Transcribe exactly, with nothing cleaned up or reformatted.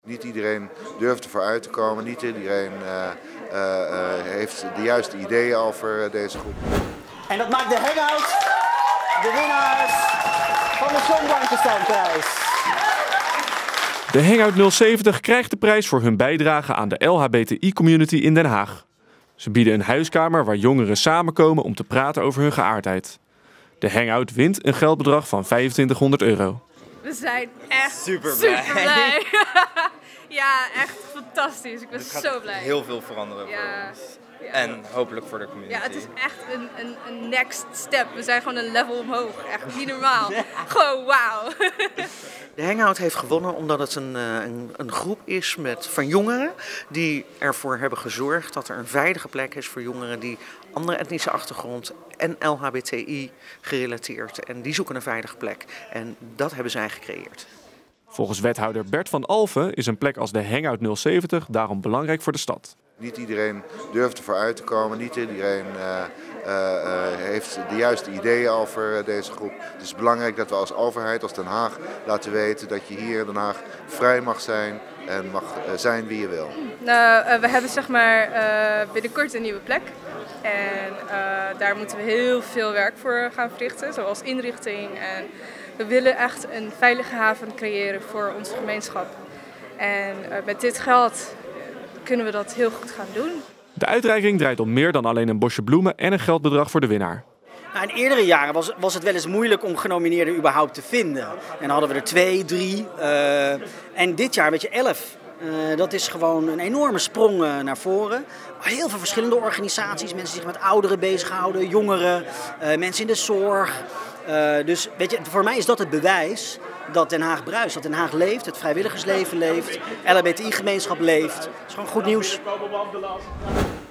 Niet iedereen durft ervoor uit te komen, niet iedereen uh, uh, uh, heeft de juiste ideeën over deze groep. En dat maakt de Hangout de winnaars van de Songbankensteinprijs. De Hangout nul zeventig krijgt de prijs voor hun bijdrage aan de L H B T I-community in Den Haag. Ze bieden een huiskamer waar jongeren samenkomen om te praten over hun geaardheid. De Hangout wint een geldbedrag van vijfentwintighonderd euro. We zijn echt super blij. Super blij. Ja, echt fantastisch. Ik ben zo blij. Heel veel veranderen ja. voor ons. Ja. En hopelijk voor de community. Ja, het is echt een, een, een next step. We zijn gewoon een level omhoog. Echt niet normaal. Gewoon wauw. De Hangout heeft gewonnen omdat het een, een, een groep is met, van jongeren die ervoor hebben gezorgd dat er een veilige plek is voor jongeren die andere etnische achtergrond en L H B T I gerelateerd. En die zoeken een veilige plek. En dat hebben zij gecreëerd. Volgens wethouder Bert van Alphen is een plek als de Hangout nul zeventig daarom belangrijk voor de stad. Niet iedereen durft ervoor uit te komen, niet iedereen uh, uh, uh, heeft de juiste ideeën over deze groep. Het is belangrijk dat we als overheid, als Den Haag, laten weten dat je hier in Den Haag vrij mag zijn en mag uh, zijn wie je wil. Nou, uh, we hebben zeg maar uh, binnenkort een nieuwe plek. En uh, daar moeten we heel veel werk voor gaan verrichten, zoals inrichting. En we willen echt een veilige haven creëren voor onze gemeenschap. En uh, met dit geld kunnen we dat heel goed gaan doen. De uitreiking draait om meer dan alleen een bosje bloemen en een geldbedrag voor de winnaar. Nou, in eerdere jaren was, was het wel eens moeilijk om genomineerden überhaupt te vinden. En dan hadden we er twee, drie. Uh, en dit jaar weet je elf. Uh, dat is gewoon een enorme sprong uh, naar voren. Heel veel verschillende organisaties, mensen die zich met ouderen bezighouden, jongeren, uh, mensen in de zorg. Uh, dus weet je, voor mij is dat het bewijs dat Den Haag bruist, dat Den Haag leeft, het vrijwilligersleven leeft, L H B T I-gemeenschap leeft. Dat is gewoon goed nieuws.